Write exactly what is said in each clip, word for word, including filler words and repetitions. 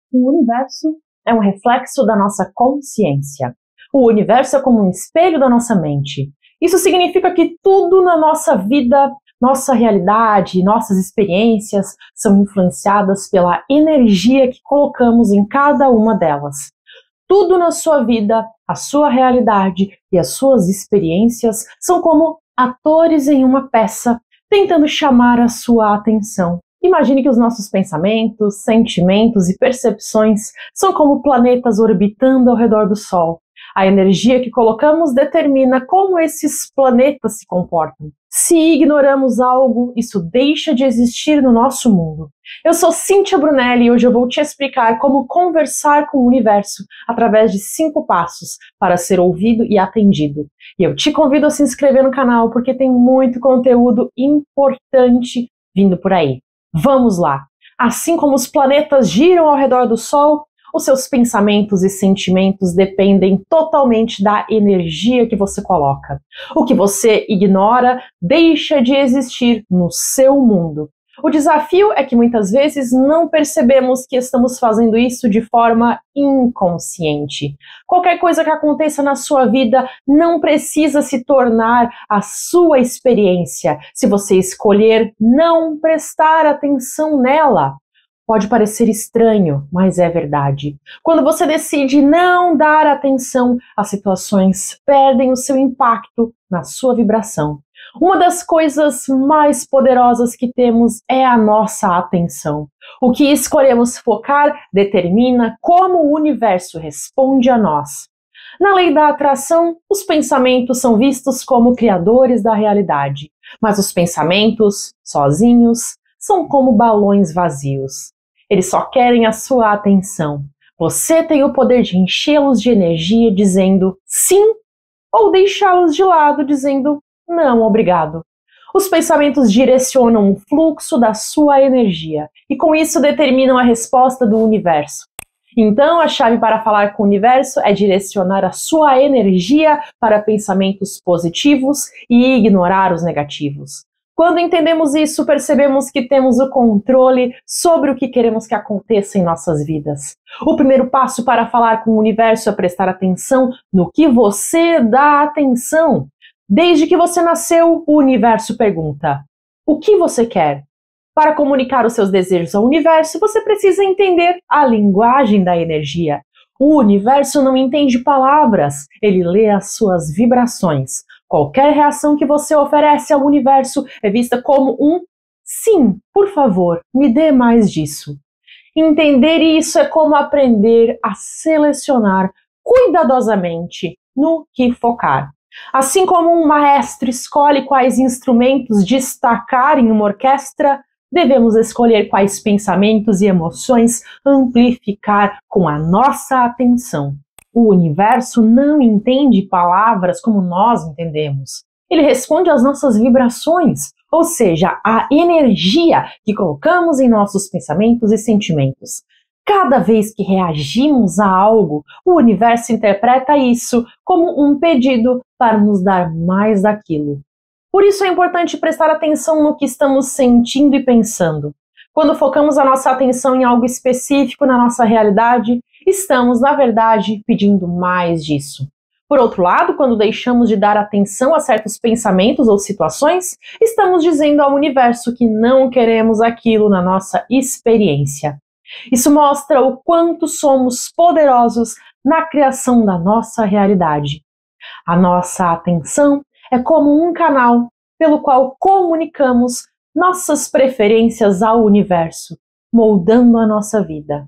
O universo é um reflexo da nossa consciência. O universo é como um espelho da nossa mente. Isso significa que tudo na nossa vida, nossa realidade, nossas experiências são influenciadas pela energia que colocamos em cada uma delas. Tudo na sua vida, a sua realidade e as suas experiências são como atores em uma peça, tentando chamar a sua atenção. Imagine que os nossos pensamentos, sentimentos e percepções são como planetas orbitando ao redor do Sol. A energia que colocamos determina como esses planetas se comportam. Se ignoramos algo, isso deixa de existir no nosso mundo. Eu sou Cíntia Brunelli e hoje eu vou te explicar como conversar com o universo através de cinco passos para ser ouvido e atendido. E eu te convido a se inscrever no canal porque tem muito conteúdo importante vindo por aí. Vamos lá! Assim como os planetas giram ao redor do Sol, os seus pensamentos e sentimentos dependem totalmente da energia que você coloca. O que você ignora deixa de existir no seu mundo. O desafio é que muitas vezes não percebemos que estamos fazendo isso de forma inconsciente. Qualquer coisa que aconteça na sua vida não precisa se tornar a sua experiência, se você escolher não prestar atenção nela. Pode parecer estranho, mas é verdade. Quando você decide não dar atenção, as situações perdem o seu impacto na sua vibração. Uma das coisas mais poderosas que temos é a nossa atenção. O que escolhemos focar determina como o universo responde a nós. Na lei da atração, os pensamentos são vistos como criadores da realidade, mas os pensamentos, sozinhos, são como balões vazios. Eles só querem a sua atenção. Você tem o poder de enchê-los de energia dizendo sim ou deixá-los de lado dizendo não, obrigado. Os pensamentos direcionam o fluxo da sua energia e com isso determinam a resposta do universo. Então, a chave para falar com o universo é direcionar a sua energia para pensamentos positivos e ignorar os negativos. Quando entendemos isso, percebemos que temos o controle sobre o que queremos que aconteça em nossas vidas. O primeiro passo para falar com o universo é prestar atenção no que você dá atenção. Desde que você nasceu, o universo pergunta: o que você quer? Para comunicar os seus desejos ao universo, você precisa entender a linguagem da energia. O universo não entende palavras, ele lê as suas vibrações. Qualquer reação que você oferece ao universo é vista como um sim, por favor, me dê mais disso. Entender isso é como aprender a selecionar cuidadosamente no que focar. Assim como um maestro escolhe quais instrumentos destacar em uma orquestra, devemos escolher quais pensamentos e emoções amplificar com a nossa atenção. O universo não entende palavras como nós entendemos. Ele responde às nossas vibrações, ou seja, à energia que colocamos em nossos pensamentos e sentimentos. Cada vez que reagimos a algo, o universo interpreta isso como um pedido para nos dar mais daquilo. Por isso é importante prestar atenção no que estamos sentindo e pensando. Quando focamos a nossa atenção em algo específico na nossa realidade, estamos, na verdade, pedindo mais disso. Por outro lado, quando deixamos de dar atenção a certos pensamentos ou situações, estamos dizendo ao universo que não queremos aquilo na nossa experiência. Isso mostra o quanto somos poderosos na criação da nossa realidade. A nossa atenção é como um canal pelo qual comunicamos nossas preferências ao universo, moldando a nossa vida.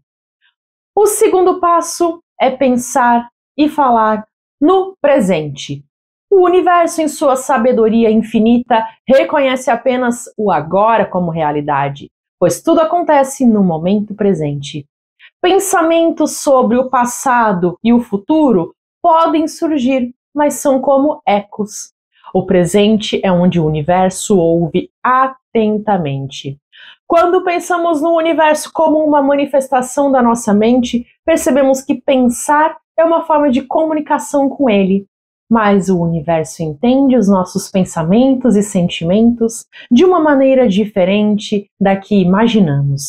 O segundo passo é pensar e falar no presente. O universo, em sua sabedoria infinita, reconhece apenas o agora como realidade, pois tudo acontece no momento presente. Pensamentos sobre o passado e o futuro podem surgir, mas são como ecos. O presente é onde o universo ouve atentamente. Quando pensamos no universo como uma manifestação da nossa mente, percebemos que pensar é uma forma de comunicação com ele. Mas o universo entende os nossos pensamentos e sentimentos de uma maneira diferente da que imaginamos.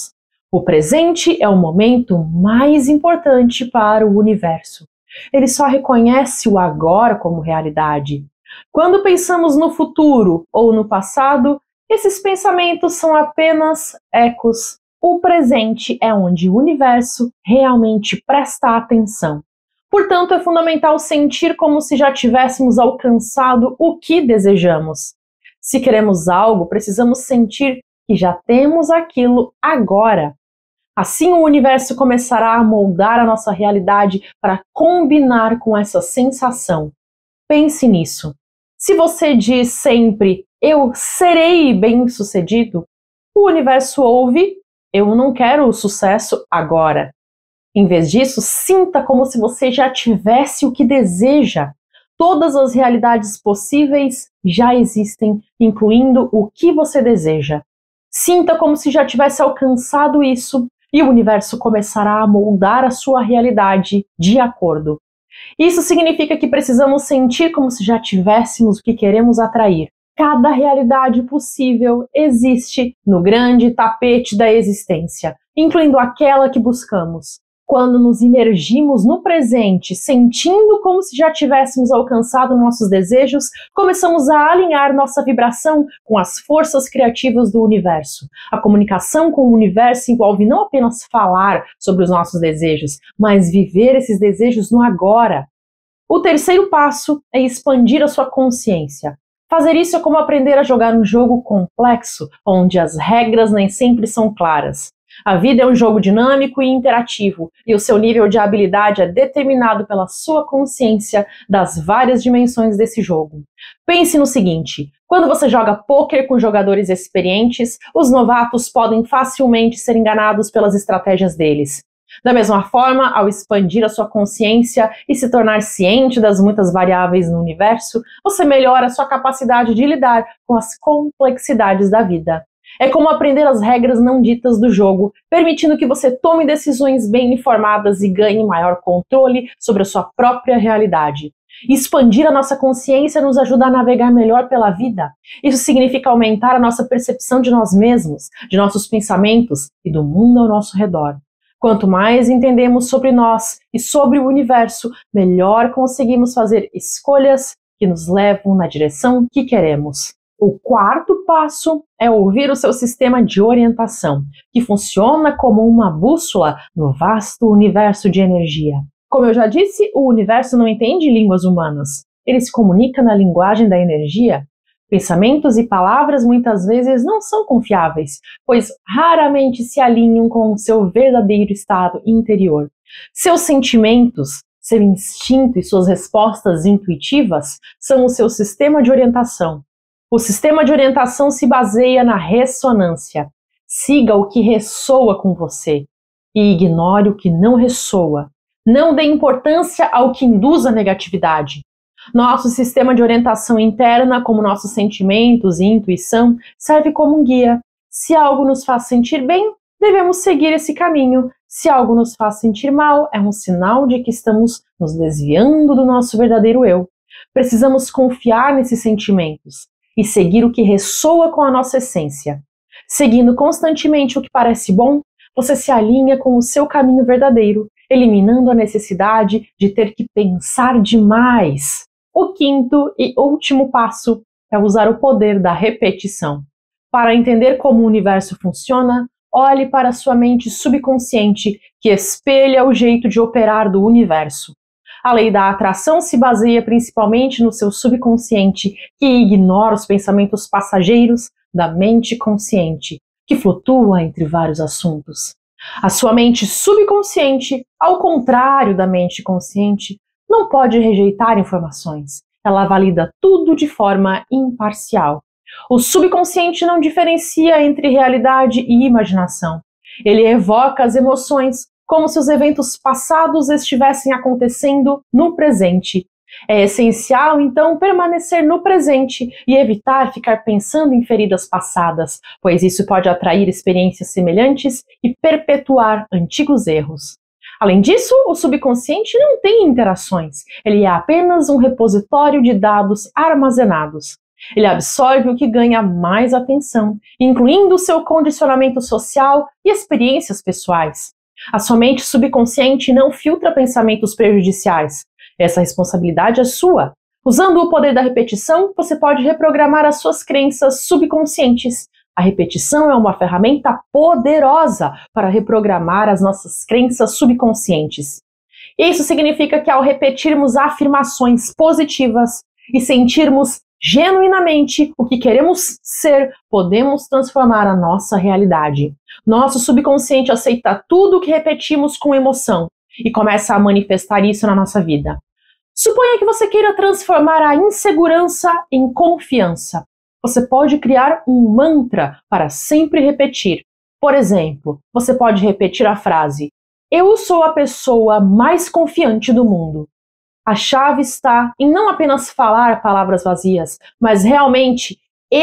O presente é o momento mais importante para o universo. Ele só reconhece o agora como realidade. Quando pensamos no futuro ou no passado, esses pensamentos são apenas ecos. O presente é onde o universo realmente presta atenção. Portanto, é fundamental sentir como se já tivéssemos alcançado o que desejamos. Se queremos algo, precisamos sentir que já temos aquilo agora. Assim, o universo começará a moldar a nossa realidade para combinar com essa sensação. Pense nisso. Se você diz sempre, eu serei bem-sucedido, o universo ouve, eu não quero o sucesso agora. Em vez disso, sinta como se você já tivesse o que deseja. Todas as realidades possíveis já existem, incluindo o que você deseja. Sinta como se já tivesse alcançado isso e o universo começará a moldar a sua realidade de acordo. Isso significa que precisamos sentir como se já tivéssemos o que queremos atrair. Cada realidade possível existe no grande tapete da existência, incluindo aquela que buscamos. Quando nos imergimos no presente, sentindo como se já tivéssemos alcançado nossos desejos, começamos a alinhar nossa vibração com as forças criativas do universo. A comunicação com o universo envolve não apenas falar sobre os nossos desejos, mas viver esses desejos no agora. O terceiro passo é expandir a sua consciência. Fazer isso é como aprender a jogar um jogo complexo, onde as regras nem sempre são claras. A vida é um jogo dinâmico e interativo, e o seu nível de habilidade é determinado pela sua consciência das várias dimensões desse jogo. Pense no seguinte: quando você joga pôquer com jogadores experientes, os novatos podem facilmente ser enganados pelas estratégias deles. Da mesma forma, ao expandir a sua consciência e se tornar ciente das muitas variáveis no universo, você melhora a sua capacidade de lidar com as complexidades da vida. É como aprender as regras não ditas do jogo, permitindo que você tome decisões bem informadas e ganhe maior controle sobre a sua própria realidade. Expandir a nossa consciência nos ajuda a navegar melhor pela vida. Isso significa aumentar a nossa percepção de nós mesmos, de nossos pensamentos e do mundo ao nosso redor. Quanto mais entendemos sobre nós e sobre o universo, melhor conseguimos fazer escolhas que nos levam na direção que queremos. O quarto passo é ouvir o seu sistema de orientação, que funciona como uma bússola no vasto universo de energia. Como eu já disse, o universo não entende línguas humanas. Ele se comunica na linguagem da energia. Pensamentos e palavras muitas vezes não são confiáveis, pois raramente se alinham com o seu verdadeiro estado interior. Seus sentimentos, seu instinto e suas respostas intuitivas são o seu sistema de orientação. O sistema de orientação se baseia na ressonância. Siga o que ressoa com você e ignore o que não ressoa. Não dê importância ao que induz a negatividade. Nosso sistema de orientação interna, como nossos sentimentos e intuição, serve como um guia. Se algo nos faz sentir bem, devemos seguir esse caminho. Se algo nos faz sentir mal, é um sinal de que estamos nos desviando do nosso verdadeiro eu. Precisamos confiar nesses sentimentos e seguir o que ressoa com a nossa essência. Seguindo constantemente o que parece bom, você se alinha com o seu caminho verdadeiro, eliminando a necessidade de ter que pensar demais. O quinto e último passo é usar o poder da repetição. Para entender como o universo funciona, olhe para a sua mente subconsciente, que espelha o jeito de operar do universo. A lei da atração se baseia principalmente no seu subconsciente, que ignora os pensamentos passageiros da mente consciente, que flutua entre vários assuntos. A sua mente subconsciente, ao contrário da mente consciente, não pode rejeitar informações. Ela valida tudo de forma imparcial. O subconsciente não diferencia entre realidade e imaginação. Ele evoca as emoções como se os eventos passados estivessem acontecendo no presente. É essencial, então, permanecer no presente e evitar ficar pensando em feridas passadas, pois isso pode atrair experiências semelhantes e perpetuar antigos erros. Além disso, o subconsciente não tem interações, ele é apenas um repositório de dados armazenados. Ele absorve o que ganha mais atenção, incluindo o seu condicionamento social e experiências pessoais. A sua mente subconsciente não filtra pensamentos prejudiciais. Essa responsabilidade é sua. Usando o poder da repetição, você pode reprogramar as suas crenças subconscientes. A repetição é uma ferramenta poderosa para reprogramar as nossas crenças subconscientes. Isso significa que ao repetirmos afirmações positivas e sentirmos genuinamente o que queremos ser, podemos transformar a nossa realidade. Nosso subconsciente aceita tudo o que repetimos com emoção e começa a manifestar isso na nossa vida. Suponha que você queira transformar a insegurança em confiança. Você pode criar um mantra para sempre repetir. Por exemplo, você pode repetir a frase: "Eu sou a pessoa mais confiante do mundo." A chave está em não apenas falar palavras vazias, mas realmente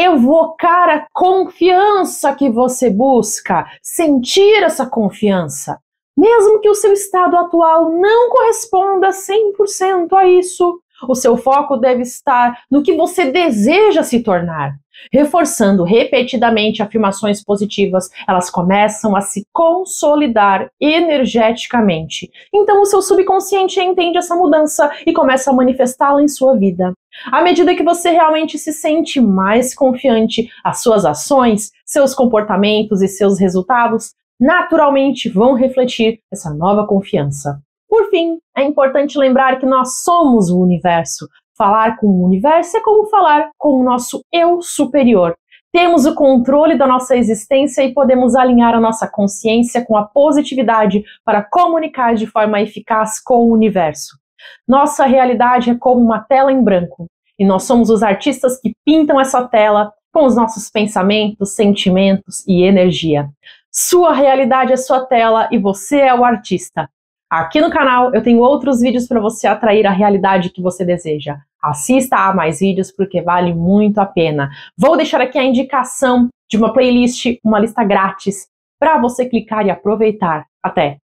evocar a confiança que você busca, sentir essa confiança. Mesmo que o seu estado atual não corresponda cem por cento a isso, o seu foco deve estar no que você deseja se tornar. Reforçando repetidamente afirmações positivas, elas começam a se consolidar energeticamente. Então o seu subconsciente entende essa mudança e começa a manifestá-la em sua vida. À medida que você realmente se sente mais confiante, as suas ações, seus comportamentos e seus resultados naturalmente vão refletir essa nova confiança. Por fim, é importante lembrar que nós somos o universo. Falar com o universo é como falar com o nosso eu superior. Temos o controle da nossa existência e podemos alinhar a nossa consciência com a positividade para comunicar de forma eficaz com o universo. Nossa realidade é como uma tela em branco, e nós somos os artistas que pintam essa tela com os nossos pensamentos, sentimentos e energia. Sua realidade é sua tela e você é o artista. Aqui no canal eu tenho outros vídeos para você atrair a realidade que você deseja. Assista a mais vídeos porque vale muito a pena. Vou deixar aqui a indicação de uma playlist, uma lista grátis para você clicar e aproveitar. Até!